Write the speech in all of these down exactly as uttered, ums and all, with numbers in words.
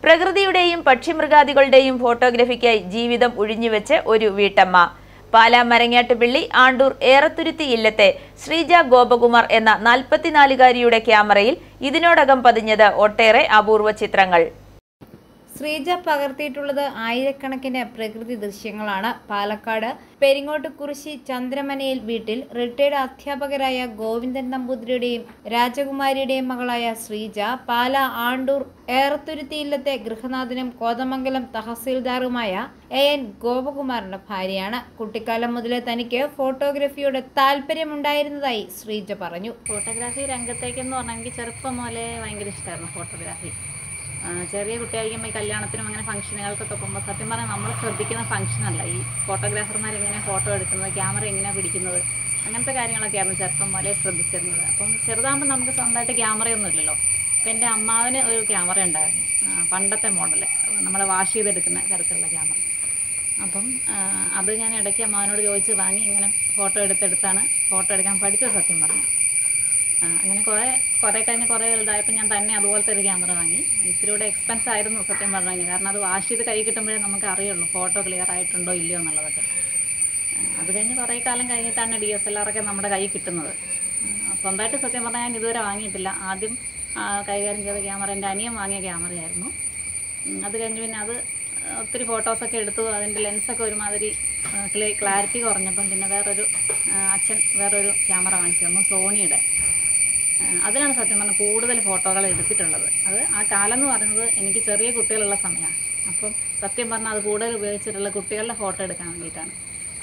പ്രകൃതിയുടെയും പക്ഷിമൃഗാദികളുടെയും ഫോട്ടോഗ്രാഫിക്കായി ജീവിതം ഉഴിഞ്ഞുവെച്ച് ഒരു വീട്ടമ്മ. പാലാ മരങ്ങാട്ടുപിള്ളി ആണ്ടൂർ ഏറത്തുരുത്തി ഇല്ലത്തെ ശ്രീജ ഗോപകുമാർ എന്ന നാൽപ്പത്തിനാലുകാരിയുടെ ക്യാമറയിൽ ഇതിനോടകം പതിഞ്ഞത് ഒട്ടേറെ അപൂർവ ചിത്രങ്ങൾ. ശ്രീജ പകർത്തിയിട്ടുള്ളത് ആയിരക്കണക്കിന് പ്രകൃതി ദൃശ്യങ്ങളാണ്. പാലക്കാട് പെരിങ്ങോട്ടുകുറിശി ചന്ദ്രമനയിൽ വീട്ടിൽ റിട്ടയർഡ് അധ്യാപകരായ ഗോവിന്ദൻ നമ്പൂതിരിയുടെയും രാജകുമാരിയുടെയും മകളായ ശ്രീജ പാല ആണ്ടൂർ ഏറത്തുരുത്തി ഇല്ലത്തെ ഗൃഹനാഥനും കോതമംഗലം തഹസീൽദാറുമായ എ എൻ ഗോപകുമാറിന്റെ ഭാര്യയാണ്. കുട്ടിക്കാലം മുതലേ തനിക്ക് ഫോട്ടോഗ്രാഫിയോട് താല്പര്യമുണ്ടായിരുന്നതായി ശ്രീജ പറഞ്ഞു. ഫോട്ടോഗ്രാഫി രംഗത്തേക്കെന്ന് പറഞ്ഞാൽ എനിക്ക് ചെറുപ്പം മുതലേ ഭയങ്കര ഇഷ്ടമായിരുന്നു ഫോട്ടോഗ്രാഫി. ചെറിയ കുട്ടിയായിരിക്കുമ്പോൾ ഈ കല്യാണത്തിനും അങ്ങനെ ഫംഗ്ഷനുകൾക്കൊക്കെ പോകുമ്പോൾ സത്യം പറഞ്ഞാൽ നമ്മൾ ശ്രദ്ധിക്കുന്ന ഫംഗ്ഷനല്ല ഈ ഫോട്ടോഗ്രാഫർമാർ എങ്ങനെ ഫോട്ടോ എടുക്കുന്നത്, ക്യാമറ എങ്ങനെയാണ് പിടിക്കുന്നത്, അങ്ങനത്തെ കാര്യങ്ങളൊക്കെയായിരുന്നു ചെറുപ്പം മുതലേ ശ്രദ്ധിച്ചിരുന്നത്. അപ്പം ചെറുതാകുമ്പോൾ നമുക്ക് സ്വന്തമായിട്ട് ക്യാമറയൊന്നും ഇല്ലല്ലോ. അപ്പം എൻ്റെ അമ്മാവിന് ഒരു ക്യാമറ ഉണ്ടായിരുന്നു, പണ്ടത്തെ മോഡൽ, നമ്മൾ വാഷ് ചെയ്തെടുക്കുന്ന തരത്തിലുള്ള ക്യാമറ. അപ്പം അത് ഞാൻ ഇടയ്ക്ക് അമ്മാവനോട് ചോദിച്ച് വാങ്ങി ഇങ്ങനെ ഫോട്ടോ എടുത്തെടുത്താണ് ഫോട്ടോ എടുക്കാൻ പഠിച്ചത് സത്യം പറഞ്ഞു. അങ്ങനെ കുറേ കുറേ കഴിഞ്ഞ് കുറേ വലുതായപ്പോൾ ഞാൻ തന്നെ അതുപോലത്തെ ഒരു ക്യാമറ വാങ്ങി. ഇത്തിരി കൂടെ എക്സ്പെൻസ് ആയിരുന്നു സത്യം പറഞ്ഞു കഴിഞ്ഞാൽ, കാരണം അത് വാഷ് ചെയ്ത് കൈ കിട്ടുമ്പോഴേ നമുക്ക് അറിയുള്ളൂ ഫോട്ടോ ക്ലിയർ ആയിട്ടുണ്ടോ ഇല്ലയോ എന്നുള്ളതൊക്കെ. അത് കഴിഞ്ഞ് കുറേ കാലം കഴിഞ്ഞിട്ടാണ് ഡി എസ് എൽ ആറൊക്കെ നമ്മുടെ കൈ കിട്ടുന്നത്. സ്വന്തമായിട്ട് സത്യം പറഞ്ഞാൽ ഞാൻ ഇതുവരെ വാങ്ങിയിട്ടില്ല. ആദ്യം കൈകാര്യം ചെയ്ത ക്യാമറ എൻ്റെ അനിയൻ വാങ്ങിയ ക്യാമറയായിരുന്നു. അത് കഴിഞ്ഞ് പിന്നെ അത് ഒത്തിരി ഫോട്ടോസൊക്കെ എടുത്തു. അതിൻ്റെ ലെൻസൊക്കെ ഒരുമാതിരി ക്ലാരിറ്റി കുറഞ്ഞപ്പം പിന്നെ വേറൊരു അച്ഛൻ വേറൊരു ക്യാമറ വാങ്ങിച്ചു തന്നു, സോണിയുടെ. അതിലാണ് സത്യം പറഞ്ഞാൽ കൂടുതൽ ഫോട്ടോകൾ എടുത്തിട്ടുള്ളത്. അത് ആ കാലം എന്ന് പറയുന്നത് എനിക്ക് ചെറിയ കുട്ടികളുള്ള സമയമാണ്. അപ്പം സത്യം പറഞ്ഞാൽ അത് കൂടുതൽ ഉപയോഗിച്ചിട്ടുള്ള കുട്ടികളുടെ ഫോട്ടോ എടുക്കാൻ വേണ്ടിയിട്ടാണ്.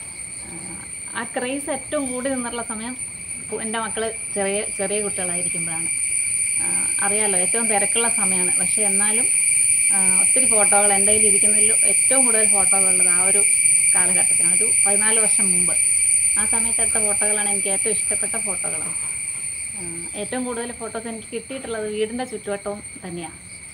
ആ ക്രേസ് ഏറ്റവും കൂടി നിന്നുള്ള സമയം എൻ്റെ മക്കൾ ചെറിയ ചെറിയ കുട്ടികളായിരിക്കുമ്പോഴാണ്. അറിയാമല്ലോ, ഏറ്റവും തിരക്കുള്ള സമയമാണ്. പക്ഷേ എന്നാലും ഒത്തിരി ഫോട്ടോകൾ എൻ്റെ കയ്യിൽ ഇരിക്കുന്നതിൽ ഏറ്റവും കൂടുതൽ ഫോട്ടോകളുള്ളത് ആ ഒരു കാലഘട്ടത്തിനാണ്, ഒരു പതിനാല് വർഷം മുമ്പ്. ആ സമയത്ത് എടുത്ത ഫോട്ടോകളാണ് എനിക്ക് ഏറ്റവും ഇഷ്ടപ്പെട്ട ഫോട്ടോകളാണ്. ഏറ്റവും കൂടുതൽ ഫോട്ടോസ് എനിക്ക് കിട്ടിയിട്ടുള്ളത് വീടിൻ്റെ ചുറ്റുവട്ടവും തന്നെയാണ്.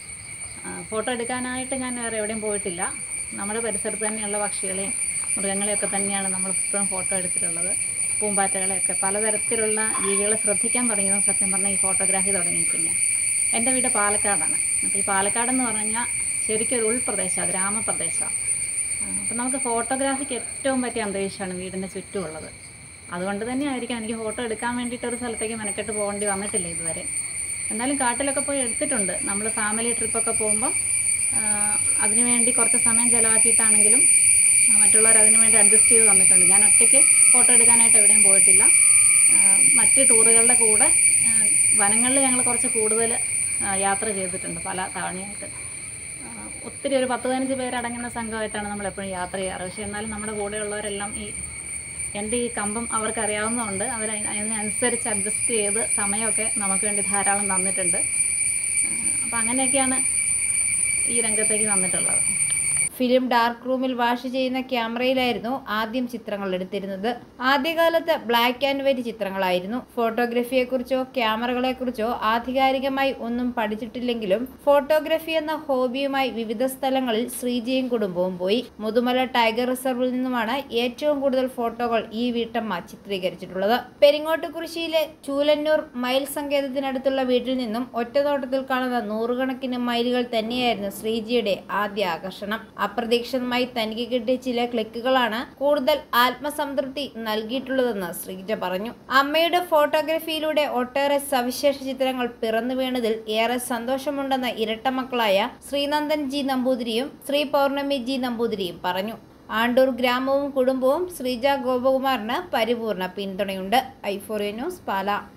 ഫോട്ടോ എടുക്കാനായിട്ട് ഞാൻ വേറെ എവിടെയും പോയിട്ടില്ല. നമ്മുടെ പരിസരത്ത് തന്നെയുള്ള പക്ഷികളെയും മൃഗങ്ങളെയൊക്കെ തന്നെയാണ് നമ്മൾ ഇപ്പോഴും ഫോട്ടോ എടുത്തിട്ടുള്ളത്. പൂമ്പാറ്റകളെയൊക്കെ പലതരത്തിലുള്ള ജീവികളെ ശ്രദ്ധിക്കാൻ തുടങ്ങിയത് സത്യം പറഞ്ഞാൽ ഈ ഫോട്ടോഗ്രാഫി തുടങ്ങിയിട്ടില്ല. എൻ്റെ വീട് പാലക്കാടാണ്. അപ്പോൾ ഈ പാലക്കാടെന്ന് പറഞ്ഞാൽ ശരിക്കും ഒരു ഉൾപ്രദേശമാണ്, ഗ്രാമപ്രദേശമാണ്. അപ്പോൾ നമുക്ക് ഫോട്ടോഗ്രാഫിക്ക് ഏറ്റവും പറ്റിയ അന്തരീക്ഷമാണ് വീടിൻ്റെ ചുറ്റുമുള്ളത്. അതുകൊണ്ട് തന്നെ ആയിരിക്കാം എനിക്ക് ഫോട്ടോ എടുക്കാൻ വേണ്ടിയിട്ട് ഒരു സ്ഥലത്തേക്ക് മെനക്കെട്ട് പോകേണ്ടി വന്നിട്ടില്ല ഇതുവരെ. എന്നാലും കാട്ടിലൊക്കെ പോയി എടുത്തിട്ടുണ്ട്. നമ്മൾ ഫാമിലി ട്രിപ്പൊക്കെ പോകുമ്പം അതിനു വേണ്ടി കുറച്ച് സമയം ചിലവാക്കിയിട്ടാണെങ്കിലും മറ്റുള്ളവർ അതിനു വേണ്ടി അഡ്ജസ്റ്റ് ചെയ്ത് വന്നിട്ടുണ്ട്. ഞാൻ ഒറ്റയ്ക്ക് ഫോട്ടോ എടുക്കാനായിട്ട് എവിടെയും പോയിട്ടില്ല. മറ്റ് ടൂറുകളുടെ കൂടെ വനങ്ങളിൽ ഞങ്ങൾ കുറച്ച് കൂടുതൽ യാത്ര ചെയ്തിട്ടുണ്ട് പല തവണയായിട്ട്. ഒത്തിരി ഒരു പത്ത് പതിനഞ്ച് പേരടങ്ങുന്ന സംഘമായിട്ടാണ് നമ്മളെപ്പോഴും യാത്ര ചെയ്യാറ്. പക്ഷേ എന്നാലും നമ്മുടെ കൂടെയുള്ളവരെല്ലാം ഈ എൻ്റെ ഈ കമ്പം അവർക്ക് അറിയാവുന്നതുകൊണ്ട് അവർ അതിനനുസരിച്ച് അഡ്ജസ്റ്റ് ചെയ്ത് സമയമൊക്കെ നമുക്ക് വേണ്ടി ധാരാളം തന്നിട്ടുണ്ട്. അപ്പോൾ അങ്ങനെയൊക്കെയാണ് ഈ രംഗത്തേക്ക് വന്നിട്ടുള്ളത്. ഫിലിം ഡാർക്ക് റൂമിൽ വാഷ് ചെയ്യുന്ന ക്യാമറയിലായിരുന്നു ആദ്യം ചിത്രങ്ങൾ എടുത്തിരുന്നത്. ആദ്യകാലത്ത് ബ്ലാക്ക് ആൻഡ് വൈറ്റ് ചിത്രങ്ങളായിരുന്നു. ഫോട്ടോഗ്രാഫിയെക്കുറിച്ചോ ക്യാമറകളെക്കുറിച്ചോ ആധികാരികമായി ഒന്നും പഠിച്ചിട്ടില്ലെങ്കിലും ഫോട്ടോഗ്രാഫി എന്ന ഹോബിയുമായി വിവിധ സ്ഥലങ്ങളിൽ ശ്രീജയും കുടുംബവും പോയി. മുതുമല ടൈഗർ റിസർവിൽ നിന്നുമാണ് ഏറ്റവും കൂടുതൽ ഫോട്ടോകൾ ഈ വീട്ടമ്മ ചിത്രീകരിച്ചിട്ടുള്ളത്. പെരിങ്ങോട്ടുകുറിശിയിലെ ചൂലന്നൂർ മയിൽ സങ്കേതത്തിനടുത്തുള്ള വീട്ടിൽ നിന്നും ഒറ്റനോട്ടത്തിൽ കാണുന്ന നൂറുകണക്കിന് മയിലുകൾ തന്നെയായിരുന്നു ശ്രീജയുടെ ആദ്യ ആകർഷണം. അപ്രതീക്ഷിതമായി തനിക്ക് കിട്ടിയ ചില ക്ലിക്കുകളാണ് കൂടുതൽ ആത്മസംതൃപ്തി നൽകിയിട്ടുള്ളതെന്ന് ശ്രീജ പറഞ്ഞു. അമ്മയുടെ ഫോട്ടോഗ്രാഫിയിലൂടെ ഒട്ടേറെ സവിശേഷ ചിത്രങ്ങൾ പിറന്നു വീണതിൽ ഏറെ സന്തോഷമുണ്ടെന്ന് ഇരട്ട മക്കളായ ശ്രീനന്ദൻ ജി നമ്പൂതിരിയും ശ്രീ പൗർണമി ജി നമ്പൂതിരിയും പറഞ്ഞു. ആണ്ടൂർ ഗ്രാമവും കുടുംബവും ശ്രീജ ഗോപകുമാറിന് പരിപൂർണ പിന്തുണയുണ്ട്. I four news Pala.